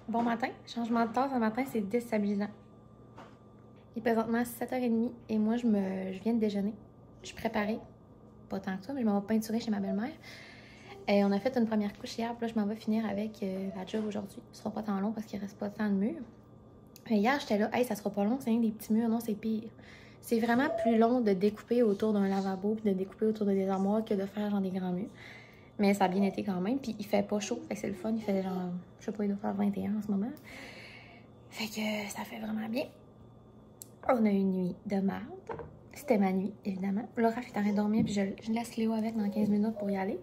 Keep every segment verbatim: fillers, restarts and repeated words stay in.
Bon matin, changement de tasse ce matin, c'est déstabilisant. Il est présentement sept heures trente et moi, je, me, je viens de déjeuner. Je suis préparée, pas tant que ça, mais je m'en vais peinturer chez ma belle-mère. Et on a fait une première couche hier, puis là, je m'en vais finir avec euh, la job aujourd'hui. Ce sera pas tant long parce qu'il reste pas tant de murs. Mais hier, j'étais là, hey, ça sera pas long, c'est rien des petits murs, non, c'est pire. C'est vraiment plus long de découper autour d'un lavabo puis de découper autour de des armoires que de faire genre des grands murs. Mais ça a bien été quand même, puis il fait pas chaud, fait que c'est le fun, il fait genre, je sais pas, il doit faire vingt et un en ce moment. Fait que ça fait vraiment bien. On a eu une nuit de merde. C'était ma nuit, évidemment. Laura est en train de dormir, puis je, je laisse Léo avec dans quinze minutes pour y aller.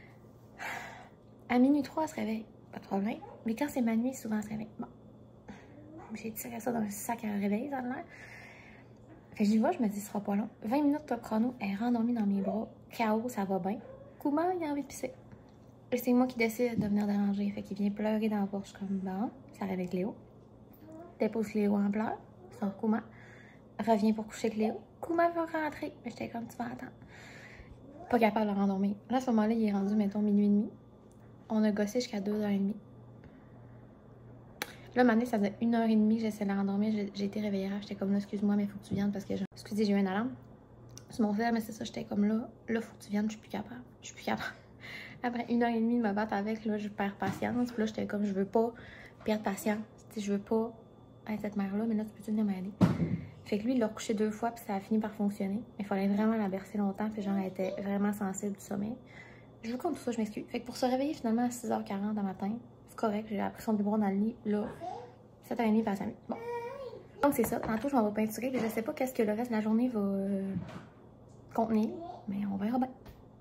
À minuit trois, elle se réveille, pas de problème. Mais quand c'est ma nuit, souvent elle se réveille. Bon. J'ai tiré ça dans le sac à réveil, ça a l'air. Fait que j'y vais, je me dis, ce sera pas long. vingt minutes top chrono, elle est rendormie dans mes bras. K O, ça va bien. Comment il a envie de pisser? Et c'est moi qui décide de venir déranger. Fait qu'il vient pleurer dans la porche comme bon. Ça réveille Léo. Dépose Léo en pleurs. Sort Kouma. Revient pour coucher avec Léo. Kouma veut rentrer. Mais j'étais comme, tu vas attendre. Pas capable de le rendormir. Là, à ce moment-là, il est rendu, mettons, minuit et demi. On a gossé jusqu'à deux heures trente. Là, maintenant, ça faisait une heure trente que j'essaie de la rendormir. J'ai été réveillée. J'étais comme là, excuse-moi, mais il faut que tu viennes parce que je... Excusez, j'ai eu une alarme. C'est mon frère, mais c'est ça, j'étais comme là. Là, faut que tu viennes, je suis plus capable. Je suis plus capable. Après une heure et demie de me battre avec, là, je perds patience. Puis là, j'étais comme, je veux pas perdre patience. T'sais, je veux pas être cette mère-là, mais là, tu peux venir m'aider. Fait que lui, il l'a recouché deux fois, puis ça a fini par fonctionner. Mais il fallait vraiment la bercer longtemps, puis genre, elle était vraiment sensible du sommeil. Je veux comme tout ça, je m'excuse. Fait que pour se réveiller finalement à six heures quarante du matin, c'est correct, j'ai appris son biberon dans le lit, là, sept heures trente, puis à sa nuit. Bon. Donc c'est ça, tantôt, je m'en vais peinturer, puis je sais pas qu'est-ce que le reste de la journée va euh, contenir, mais on verra bien.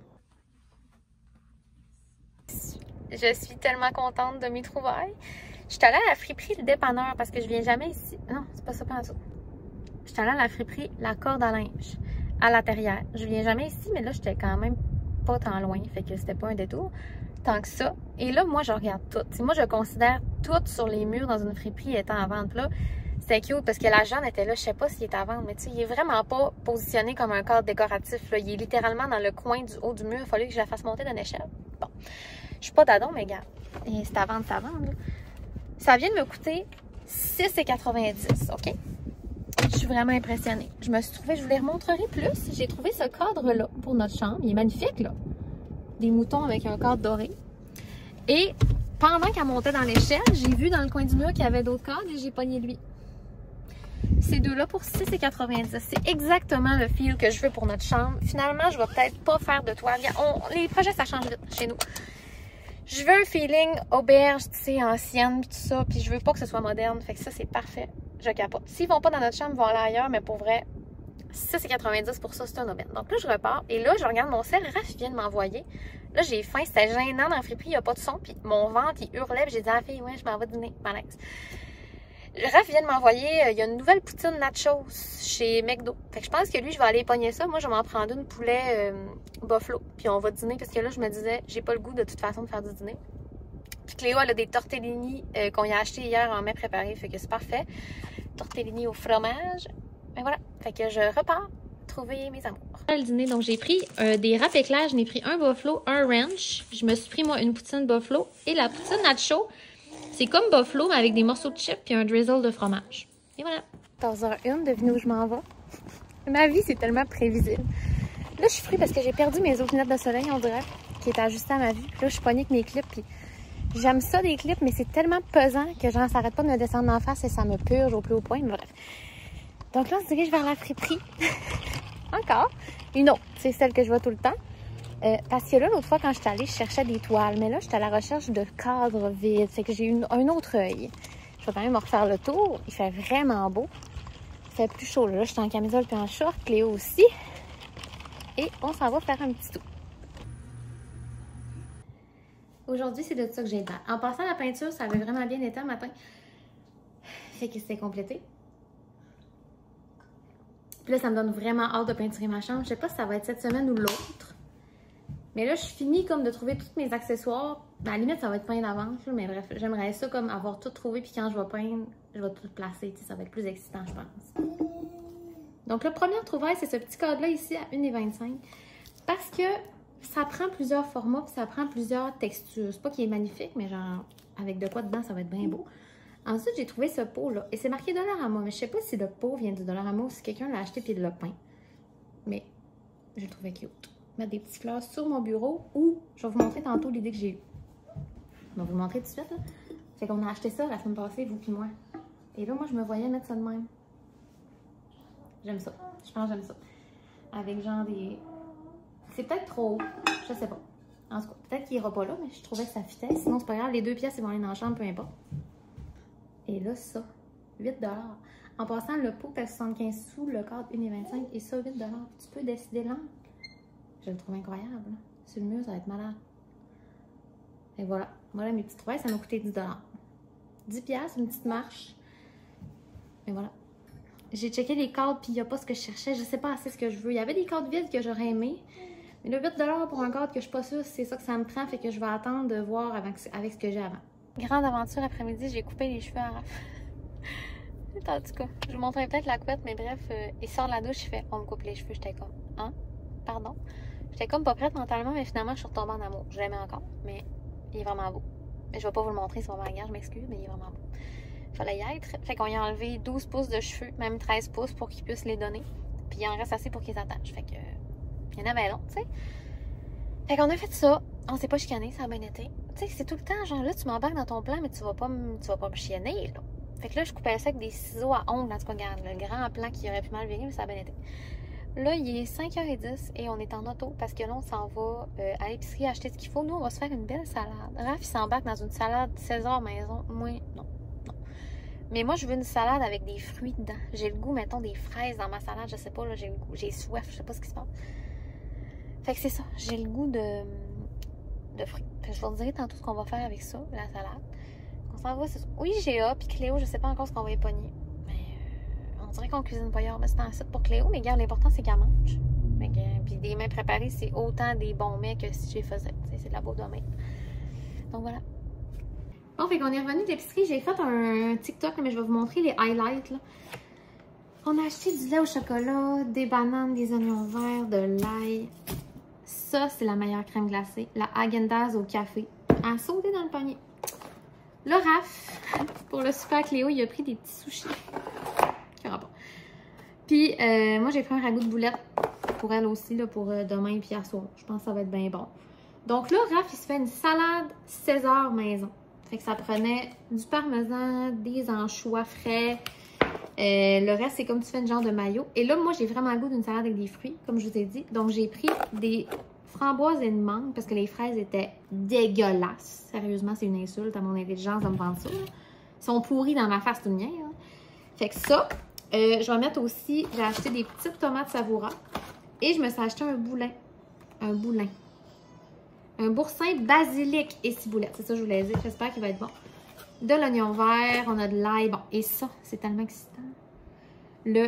Je suis tellement contente de mes trouvailles. Je suis allée à la friperie, le dépanneur, parce que je viens jamais ici. Non, c'est pas ça, pas en dessous. Je suis allée à la friperie, la corde à linge, à la terrière. Je viens jamais ici, mais là, j'étais quand même pas tant loin. Fait que c'était pas un détour tant que ça. Et là, moi, je regarde tout. T'sais, moi, je considère tout sur les murs dans une friperie étant à vendre. Là, c'était cute parce que la jeune était là. Je sais pas s'il est à vendre, mais tu sais, il est vraiment pas positionné comme un cadre décoratif. Là. Il est littéralement dans le coin du haut du mur. Il fallait que je la fasse monter d'une échelle. Bon. Je suis pas d'adon, mais gars, c'est à vendre, c'est à vendre. Là. Ça vient de me coûter six quatre-vingt-dix, OK? Je suis vraiment impressionnée. Je me suis trouvée, je vous les remontrerai plus. J'ai trouvé ce cadre-là pour notre chambre. Il est magnifique, là. Des moutons avec un cadre doré. Et pendant qu'elle montait dans l'échelle, j'ai vu dans le coin du mur qu'il y avait d'autres cadres et j'ai pogné lui. Ces deux-là pour six quatre-vingt-dix. C'est exactement le feel que je veux pour notre chambre. Finalement, je vais peut-être pas faire de toile. On, les projets, ça change vite chez nous. Je veux un feeling auberge, tu sais, ancienne, pis tout ça, puis je veux pas que ce soit moderne, fait que ça, c'est parfait. Je capote. S'ils vont pas dans notre chambre, ils vont aller ailleurs, mais pour vrai, six quatre-vingt-dix pour ça, c'est un aubaine. Donc là, je repars, et là, je regarde mon sel, Raph vient de m'envoyer. Là, j'ai faim, c'était gênant dans la friperie, il n'y a pas de son, puis mon ventre, il hurlait, puis j'ai dit à la fille, ouais, je m'en vais dîner, malaise. Raph vient de m'envoyer, euh, il y a une nouvelle poutine nachos chez McDo. Fait que je pense que lui, je vais aller pogner ça. Moi, je vais m'en prendre une poulet euh, buffalo. Puis on va dîner parce que là, je me disais, j'ai pas le goût de toute façon de faire du dîner. Puis Cléo, elle a des tortellini euh, qu'on y a acheté hier en mai préparé. Fait que c'est parfait. Tortellini au fromage. Et voilà. Fait que je repars trouver mes amours. Le dîner, donc j'ai pris euh, des râpes éclairs. Je n'ai pris un buffalo, un ranch. Je me suis pris, moi, une poutine buffalo. Et la poutine nacho. C'est comme buffalo, mais avec des morceaux de chips et un drizzle de fromage. Et voilà. quatorze heures une, devinez où je m'en vais. Ma vie, c'est tellement prévisible. Là, je suis free parce que j'ai perdu mes autres lunettes de soleil, on dirait, qui étaient ajustées à ma vue. Puis là, je suis pognée avec mes clips. Puis j'aime ça, des clips, mais c'est tellement pesant que genre, ça arrête pas de me descendre en face et ça me purge au plus haut point. Mais bref. Donc là, on se dirige vers la friperie. Encore. Une autre. C'est celle que je vois tout le temps. Euh, parce que là, l'autre fois, quand je suis allée, je cherchais des toiles. Mais là, j'étais à la recherche de cadres vides. C'est que j'ai eu un autre œil. Je vais quand même me refaire le tour. Il fait vraiment beau. Il fait plus chaud. Là, je suis en camisole et en short. Cléo aussi. Et on s'en va faire un petit tour. Aujourd'hui, c'est de ça que j'ai l'air. En passant la peinture, ça avait vraiment bien été un matin. Fait que c'était complété. Puis là, ça me donne vraiment hâte de peinturer ma chambre. Je sais pas si ça va être cette semaine ou l'autre. Mais là, je finis comme de trouver tous mes accessoires. À la limite, ça va être peint d'avance. Mais bref, j'aimerais ça comme avoir tout trouvé. Puis quand je vais peindre, je vais tout placer. T'sais, ça va être plus excitant, je pense. Donc, le premier trouvaille, c'est ce petit cadre-là ici à une vingt-cinq. Parce que ça prend plusieurs formats. Puis ça prend plusieurs textures. C'est pas qu'il est magnifique, mais genre, avec de quoi dedans, ça va être bien beau. Ensuite, j'ai trouvé ce pot-là. Et c'est marqué Dollarama. Mais je sais pas si le pot vient du Dollarama ou si quelqu'un l'a acheté et il l'a peint. Mais je le trouvais cute. Mettre des petites fleurs sur mon bureau ou je vais vous montrer tantôt l'idée que j'ai eue. Je vais vous le montrer tout de suite. Là. Fait qu'on a acheté ça la semaine passée, vous puis moi. Et là, moi, je me voyais mettre ça de même. J'aime ça. Je pense que j'aime ça. Avec genre des... C'est peut-être trop haut. Je sais pas. En tout cas, peut-être qu'il ira pas là, mais je trouvais que ça fitait. Sinon, c'est pas grave. Les deux pièces, ils vont aller dans la chambre, peu importe. Et là, ça, huit dollars. En passant, le pot fait soixante-quinze sous, le cadre un vingt-cinq et ça, huit dollars. Tu peux décider l'angle. Je le trouve incroyable. Là. Sur le mur, ça va être malade. Et voilà. Voilà mes petites trouvailles, ça m'a coûté dix dollars. dix dollars, une petite marche. Et voilà. J'ai checké les cadres, puis il n'y a pas ce que je cherchais. Je sais pas assez ce que je veux. Il y avait des cadres vides que j'aurais aimé. Mais le huit dollars pour un cadre que je suis pas sûre, c'est ça que ça me prend. Fait que je vais attendre de voir avec, avec ce que j'ai avant. Grande aventure après-midi, j'ai coupé les cheveux à Raph. En tout cas, je vous montrerai peut-être la couette, mais bref, euh, il sort de la douche, il fait on me coupe les cheveux. J'étais comme, hein? Pardon? J'étais comme pas prête mentalement, mais finalement, je suis retombée en amour. Je l'aimais encore, mais il est vraiment beau. Mais je vais pas vous le montrer, c'est vraiment bagarre, je m'excuse, mais il est vraiment beau. Fallait y être. Fait qu'on y a enlevé douze pouces de cheveux, même treize pouces pour qu'il puisse les donner. Puis il en reste assez pour qu'ils s'attachent. Fait que, il y en avait long, tu sais. Fait qu'on a fait ça. On s'est pas chicané, ça a bien été. Tu sais, c'est tout le temps, genre là, tu m'embarques dans ton plan, mais tu vas pas me, tu vas pas me chienner, là. Fait que là, je coupais ça avec des ciseaux à ongles. En tout cas, regarde, le grand plan qui aurait pu mal virer, mais ça a bien été. Là, il est cinq heures dix et on est en auto parce que là, on s'en va euh, à l'épicerie acheter ce qu'il faut. Nous, on va se faire une belle salade. Raph, il s'embarque dans une salade César maison. Moi, non, non. Mais moi, je veux une salade avec des fruits dedans. J'ai le goût, mettons, des fraises dans ma salade. Je sais pas, là, j'ai le goût. J'ai soif, je sais pas ce qui se passe. Fait que c'est ça. J'ai le goût de, de fruits. Fait que je vous dirai tantôt ce qu'on va faire avec ça, la salade. On s'en va, c'est ça. Oui, G A, puis Cléo, je sais pas encore ce qu'on va y pogner. Mais euh, on dirait qu'on cuisine pas hier. Mais c'est un site pour Cléo. Mais regarde, l'important, c'est qu'elle mange. Mais que, puis des mets préparés, c'est autant des bons mets que si je les faisais. C'est de la bouffe de main. Donc voilà. Bon, fait qu'on est revenu de l'épicerie. J'ai fait un TikTok, mais je vais vous montrer les highlights. Là. On a acheté du lait au chocolat, des bananes, des oignons verts, de l'ail. Ça, c'est la meilleure crème glacée. La Häagen-Dazs au café. À sauter dans le panier. Le Raph, pour le super Cléo, il a pris des petits sushis. Quel rapport. Puis, euh, moi, j'ai pris un ragoût de boulettes pour elle aussi, là, pour euh, demain et hier soir. Je pense que ça va être bien bon. Donc là, Raph, il se fait une salade César maison. Fait que ça prenait du parmesan, des anchois frais. Euh, le reste, c'est comme tu fais une genre de mayo. Et là, moi, j'ai vraiment le goût d'une salade avec des fruits, comme je vous ai dit. Donc, j'ai pris des framboises et une mangue parce que les fraises étaient dégueulasses. Sérieusement, c'est une insulte à mon intelligence de me vendre ça. Ils sont pourris dans ma face tout le mien. Hein. Fait que ça, euh, je vais mettre aussi, j'ai acheté des petites tomates savoura et je me suis acheté un boulin. Un boulin. Un boursin basilic et ciboulette. C'est ça que je voulais dire. J'espère qu'il va être bon. De l'oignon vert, on a de l'ail. Bon, et ça, c'est tellement excitant. Le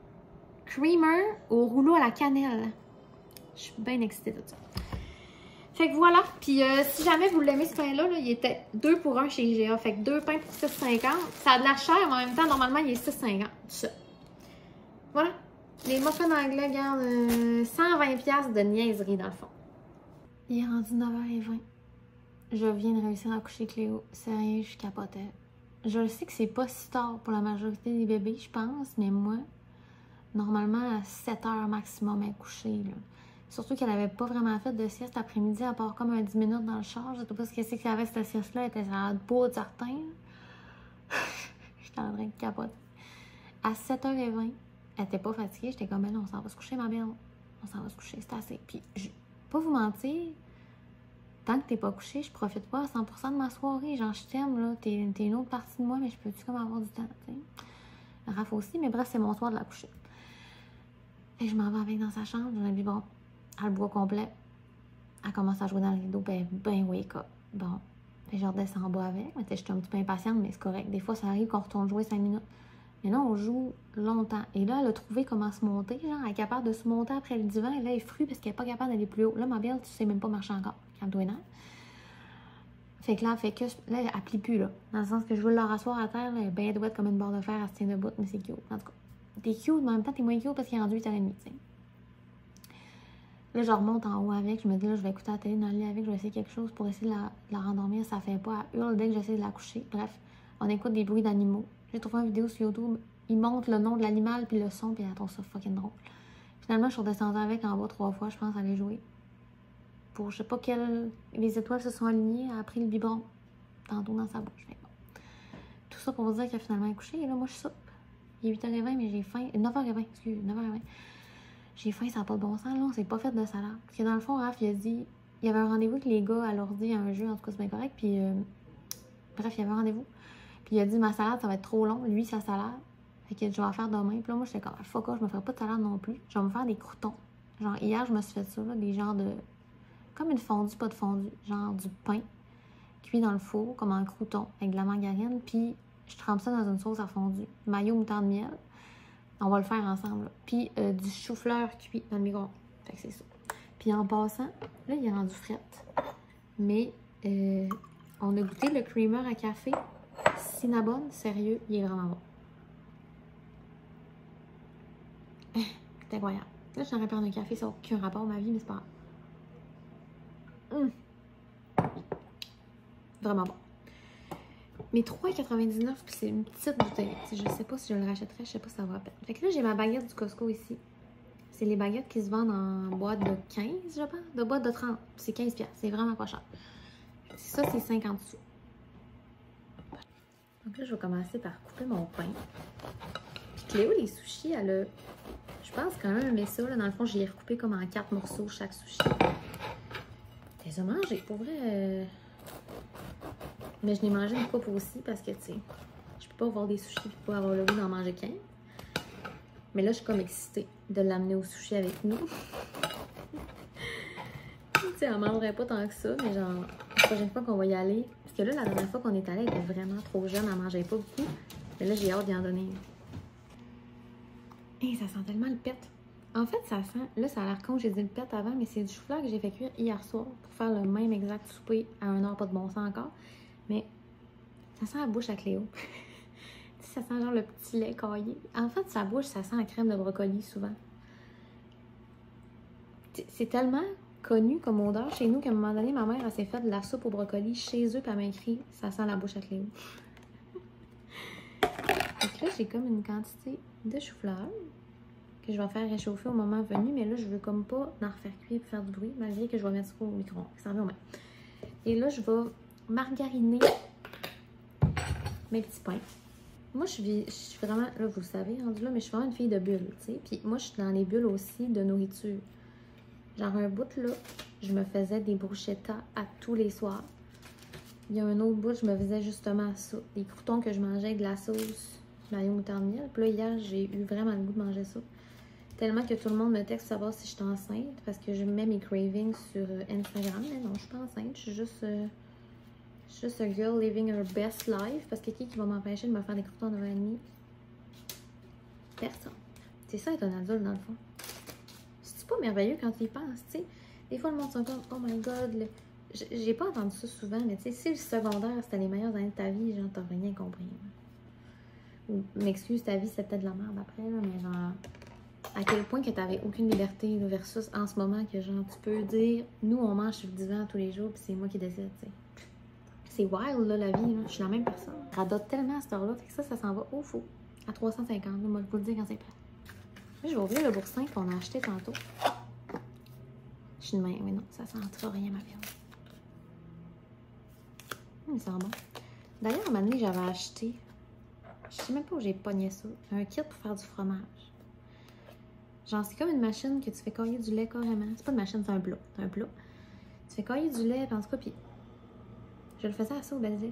creamer au rouleau à la cannelle. Je suis bien excitée de ça. Fait que voilà. Puis euh, si jamais vous l'aimez ce pain-là, là, il était deux pour un chez I G A. Fait que deux pains pour six cinquante. Ça a de la chair, mais en même temps, normalement, il est six cinquante. Ça. Voilà. Les muffins anglais, regarde, euh, cent vingt dollars de niaiserie dans le fond. Il est rendu neuf heures vingt. Je viens de réussir à coucher Cléo. Sérieux, je capotais. Je sais que c'est pas si tard pour la majorité des bébés, je pense, mais moi, normalement, à sept heures maximum à coucher. Là. Surtout qu'elle avait pas vraiment fait de sieste après-midi, à part comme un dix minutes dans le char. Je sais pas ce que c'est qu'elle avait cette sieste-là. Elle était sur le pot de certains. J'étais en train de capoter. À sept heures vingt, elle était pas fatiguée. J'étais comme, ben là, on s'en va se coucher, ma belle. On s'en va se coucher, c'est assez. Puis, je pas vous mentir, tant que t'es pas couché, je profite pas à cent pour cent de ma soirée. Genre, je t'aime, là. T'es une autre partie de moi, mais je peux-tu comme avoir du temps, tu sais. Raph aussi, mais bref, c'est mon soir de la coucher. Et je m'en vais avec dans sa chambre. Je me dis, bon, elle le bois complet. Elle commence à jouer dans le rideau, ben, ben wake up. Bon, et je redescends en bas avec. Je suis un petit peu impatiente, mais c'est correct. Des fois, ça arrive qu'on retourne jouer cinq minutes. Mais là, on joue longtemps. Et là, elle a trouvé comment se monter. Genre, elle est capable de se monter après le divan. Et là, elle est frue parce qu'elle n'est pas capable d'aller plus haut. Là, ma belle, tu sais même pas marcher encore. Calme-toi, non? Fait que là, elle fait que. Là, elle plie plus, là. Dans le sens que je veux la rasseoir à terre. Là, elle est bien douette comme une barre de fer. Elle se tient debout, mais c'est cute. En tout cas, t'es cute, mais en même temps, t'es moins cute parce qu'il est rendu huit heures trente, tu sais. Là, je remonte en haut avec. Je me dis, là, je vais écouter la télé dans le lit avec. Je vais essayer quelque chose pour essayer de la, de la rendormir. Ça fait pas. Elle hurle dès que j'essaie de la coucher. Bref. On écoute des bruits d'animaux. J'ai trouvé une vidéo sur YouTube. Ils montrent le nom de l'animal puis le son, puis elle trouve ça fucking drôle. Finalement, je suis redescendue avec en bas trois fois, je pense, à aller jouer. Pour je sais pas quelles. Les étoiles se sont alignées, elle a pris le biberon tantôt dans sa bouche. Tout ça pour vous dire qu'elle a finalement couché. Et là, moi, je soupe. Il est huit heures vingt, mais j'ai faim. neuf heures vingt, excusez, neuf heures vingt. J'ai faim, ça n'a pas de bon sens. Là, on s'est pas fait de salade. Parce que dans le fond, Raph, il a dit. Il y avait un rendez-vous avec les gars à l'ordi à un jeu, en tout cas, c'est bien correct. Puis, euh, bref, il y avait un rendez-vous. Puis, il a dit, ma salade, ça va être trop long. Lui, sa salade. Fait que je vais en faire demain. Puis là, moi, j'étais comme, fuck off, je me ferai pas de salade non plus. Je vais me faire des croutons. Genre, hier, je me suis fait ça, là, des genres de. Comme une fondue, pas de fondue. Genre du pain cuit dans le four, comme un crouton, avec de la margarine. Puis, je trempe ça dans une sauce à fondue. Mayo, moutarde, miel. On va le faire ensemble. Là. Puis, euh, du chou-fleur cuit dans le micro-ondes. Fait que c'est ça. Puis, en passant, là, il est rendu frette. Mais, euh, on a goûté le creamer à café. Cinnabon, sérieux, il est vraiment bon. C'est incroyable. Là, je t'aurais prendre un café, ça n'a aucun rapport à ma vie, mais c'est pas grave. Mmh. Vraiment bon. Mais trois quatre-vingt-dix-neuf, puis c'est une petite bouteille. Je sais pas si je le rachèterais, je sais pas si ça va à peine. Fait que là, j'ai ma baguette du Costco ici. C'est les baguettes qui se vendent en boîte de quinze, je pense. De boîte de trente. C'est quinze piastres. C'est vraiment pas cher. Ça, c'est cinquante sous. Donc là, je vais commencer par couper mon pain. Puis Cléo, les sushis, elle a... Je pense quand même aimé ça. Là. Dans le fond, j'ai recoupé comme en quatre morceaux chaque sushi. T'es ça mangé, pour vrai. Euh... Mais je n'ai mangé une coupe aussi parce que, tu sais, je peux pas avoir des sushis et pas avoir le goût d'en manger quinze. Mais là, je suis comme excitée de l'amener au sushi avec nous. Tu sais, elle mangerait pas tant que ça, mais genre, la prochaine fois qu'on va y aller. Parce que là, la dernière fois qu'on est allé, elle était vraiment trop jeune, elle mangeait pas beaucoup. Mais là, j'ai hâte d'y en donner. Hé, hey, ça sent tellement le pet. En fait, ça sent... Là, ça a l'air con, j'ai dit le pet avant, mais c'est du chou-fleur que j'ai fait cuire hier soir pour faire le même exact souper à un heure, pas de bon sens encore. Mais ça sent la bouche à Cléo. Tu sais, ça sent genre le petit lait caillé. En fait, sa bouche, ça sent la crème de brocoli souvent. C'est tellement connu comme odeur chez nous qu'à un moment donné, ma mère, elle s'est fait de la soupe au brocoli chez eux, puis elle m'a écrit « ça sent la bouche à Cléo ». Donc là, j'ai comme une quantité de chou-fleur que je vais faire réchauffer au moment venu, mais là, je veux comme pas en refaire cuire et faire du bruit, malgré que je vais mettre ça au micro-ondes. Ça revient aux mains. Et là, je vais margariner mes petits pains. Moi, je suis, je suis vraiment, là, vous le savez, rendu là, mais je suis vraiment une fille de bulles, tu sais. Puis moi, je suis dans les bulles aussi de nourriture. Genre, un bout, là, je me faisais des bruschettas à tous les soirs. Il y a un autre bout, je me faisais justement ça. Des croutons que je mangeais avec de la sauce mayo moutarde miel. Puis là, hier, j'ai eu vraiment le goût de manger ça. Tellement que tout le monde me texte pour savoir si je suis enceinte. Parce que je mets mes cravings sur Instagram. Mais non, je suis pas enceinte. Je suis juste... Euh, Je suis juste a girl living her best life. Parce que qui, qui va m'empêcher de me faire des croutons de neuf heures trente? Personne. C'est ça être un adulte dans le fond. C'est pas merveilleux quand tu y penses, tu sais. Des fois, le monde sont comme, oh my god. Le... J'ai pas entendu ça souvent, mais tu sais, si le secondaire c'était les meilleures années de ta vie, genre, t'as rien compris. Ou, m'excuse, ta vie c'était de la merde après, là, mais genre, à quel point que t'avais aucune liberté, là, versus en ce moment que, genre, tu peux dire, nous, on mange sur le divan tous les jours, puis c'est moi qui décide, tu sais. C'est wild, là, la vie, là. Je suis la même personne. Je radote tellement à cette heure-là, fait que ça, ça s'en va au fou. À trois cent cinquante, là, moi, je vous le dire quand c'est plat. Là, je vais ouvrir le boursin qu'on a acheté tantôt. Je suis de même, mais non, ça sentira rien, ma viande. Hum, ça sent bon. D'ailleurs, à un moment donné, j'avais acheté, je sais même pas où j'ai pogné ça, un kit pour faire du fromage. Genre, c'est comme une machine que tu fais cailler du lait carrément. C'est pas une machine, c'est un plat. C'est un plat. Tu fais cailler du lait, en tout cas, puis je le faisais à ça au basilic.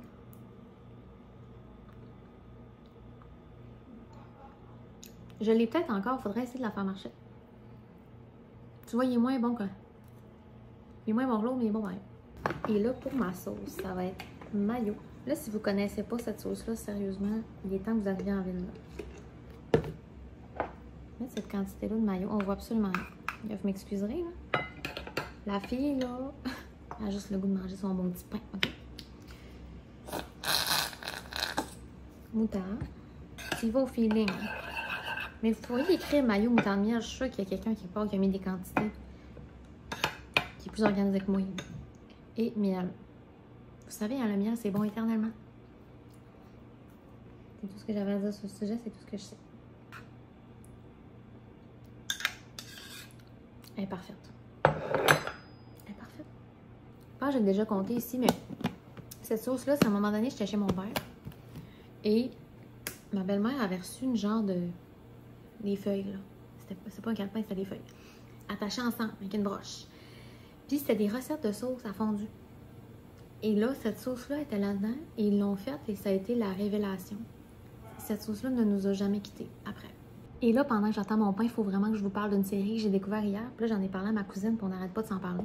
Je l'ai peut-être encore, faudrait essayer de la faire marcher. Tu vois, il est moins bon que... Il est moins bon que l'autre, mais il est bon pareil. Et là, pour ma sauce, ça va être mayo. Là, si vous connaissez pas cette sauce-là, sérieusement, il est temps que vous arriviez en ville, là. Mettre cette quantité-là de mayo, on voit absolument rien. Vous m'excuserez, là. La fille, là, elle a juste le goût de manger son bon petit pain, ok? Moutarde. Tu vas au feeling. Mais vous pourriez écrire mayo moutarde miel, je suis sûre qu'il y a quelqu'un qui part qui a mis des quantités qui est plus organisé que moi. Et miel. Vous savez, hein, le miel, c'est bon éternellement. C'est tout ce que j'avais à dire sur ce sujet, c'est tout ce que je sais. Elle est parfaite. Elle est parfaite. Je pense que j'ai déjà compté ici, mais cette sauce-là, c'est à un moment donné, j'étais chez mon père. Et ma belle-mère avait reçu une genre de... des feuilles, là. C'est pas un calepin, c'était des feuilles. Attachées ensemble avec une broche. Puis c'était des recettes de sauce à fondue. Et là, cette sauce-là était là-dedans et ils l'ont faite et ça a été la révélation. Cette sauce-là ne nous a jamais quittés après. Et là, pendant que j'attends mon pain, il faut vraiment que je vous parle d'une série que j'ai découvert hier. Puis là, j'en ai parlé à ma cousine, puis on n'arrête pas de s'en parler.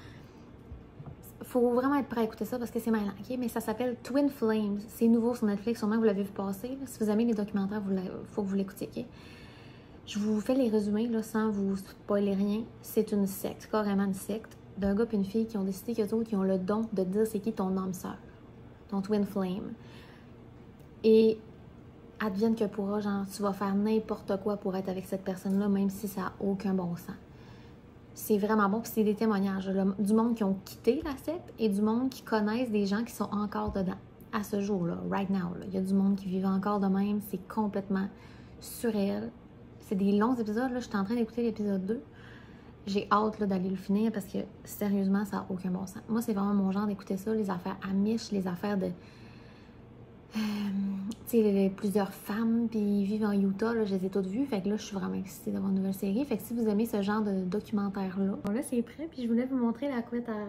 Faut vraiment être prêt à écouter ça parce que c'est mêlant, ok? Mais ça s'appelle Twin Flames. C'est nouveau sur Netflix, sûrement vous l'avez vu passer. Là. Si vous aimez les documentaires, il faut que vous l'écoutiez, ok? Je vous fais les résumés là, sans vous spoiler rien. C'est une secte, carrément une secte, d'un gars et une fille qui ont décidé qu'eux autres qui ont le don de dire c'est qui ton âme sœur, ton Twin Flame. Et advienne que pourra, genre, tu vas faire n'importe quoi pour être avec cette personne-là, même si ça n'a aucun bon sens. C'est vraiment bon, puis c'est des témoignages là, du monde qui ont quitté la secte et du monde qui connaissent des gens qui sont encore dedans, à ce jour-là, right now. Là. Il y a du monde qui vit encore de même, c'est complètement surréel. C'est des longs épisodes, là. Je suis en train d'écouter l'épisode deux. J'ai hâte d'aller le finir parce que, sérieusement, ça n'a aucun bon sens. Moi, c'est vraiment mon genre d'écouter ça, les affaires amish, les affaires de... Euh, tu sais, plusieurs femmes, puis ils vivent en Utah, là, je les ai toutes vues. Fait que là, je suis vraiment excitée d'avoir une nouvelle série. Fait que si vous aimez ce genre de documentaire-là... Bon, là, c'est prêt, puis je voulais vous montrer la couette à...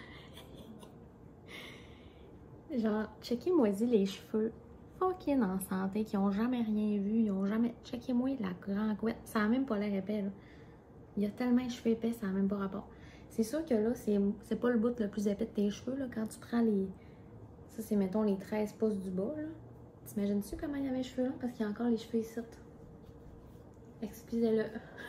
Genre, checkez-moi les cheveux fucking en santé, qui ont jamais rien vu, ils ont jamais... Checkez-moi la grande couette, ça a même pas l'air épais, là. Il y a tellement de cheveux épais, ça n'a même pas rapport. C'est sûr que là, c'est pas le bout le plus épais de tes cheveux, là, quand tu prends les... Ça, c'est, mettons, les treize pouces du bas, là. T'imagines-tu comment il y a mes cheveux là? Parce qu'il y a encore les cheveux ici. Excusez-le.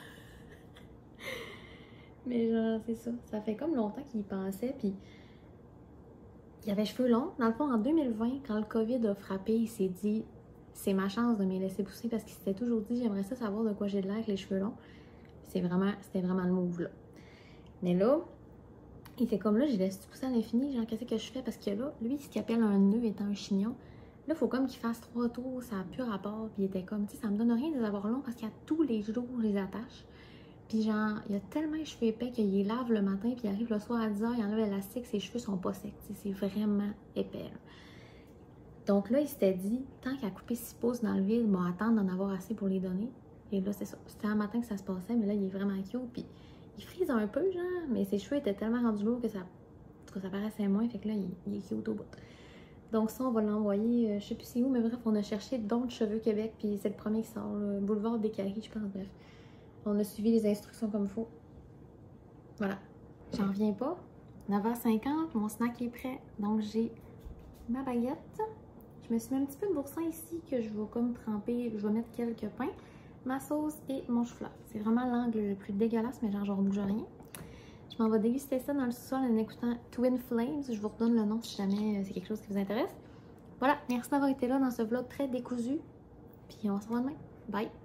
Mais genre, c'est ça. Ça fait comme longtemps qu'il y pensait, puis... Il avait cheveux longs. Dans le fond, en deux mille vingt, quand le COVID a frappé, il s'est dit c'est ma chance de me laisser pousser parce qu'il s'était toujours dit j'aimerais ça savoir de quoi j'ai de l'air avec les cheveux longs. C'est vraiment, c'était vraiment le move là. Mais là, il était comme là, je laisse pousser à l'infini. Genre, qu'est-ce que je fais? Parce que là, lui, ce qu'il appelle un nœud étant un chignon, là, il faut comme qu'il fasse trois tours, ça n'a plus rapport. Puis il était comme, tu sais, ça me donne rien de les avoir longs parce qu'à tous les jours, je les attache. Puis genre, il y a tellement de cheveux épais qu'il les lave le matin, puis il arrive le soir à dix heures, il enlève l'élastique, ses cheveux sont pas secs. C'est vraiment épais. Là. Donc là, il s'était dit, tant qu'à couper six pouces dans le vide, il va attendre d'en avoir assez pour les donner. Et là, c'est ça. C'était un matin que ça se passait, mais là, il est vraiment cute. Puis il frise un peu, genre, mais ses cheveux étaient tellement rendus lourds que ça, que ça paraissait moins. Fait que là, il, il est cute au bout. Donc ça, on va l'envoyer, euh, je sais plus c'est où, mais bref, on a cherché d'autres cheveux Québec, puis c'est le premier qui sort, le boulevard des Caries, je pense, bref. On a suivi les instructions comme il faut. Voilà. J'en reviens pas. neuf heures cinquante, mon snack est prêt. Donc, j'ai ma baguette. Je me suis mis un petit peu de boursin ici que je vais comme tremper. Je vais mettre quelques pains. Ma sauce et mon chou-fleur. C'est vraiment l'angle le plus dégueulasse, mais genre, je ne bouge rien. Je m'en vais déguster ça dans le sous-sol en écoutant Twin Flames. Je vous redonne le nom si jamais c'est quelque chose qui vous intéresse. Voilà. Merci d'avoir été là dans ce vlog très décousu. Puis, on se revoit demain. Bye!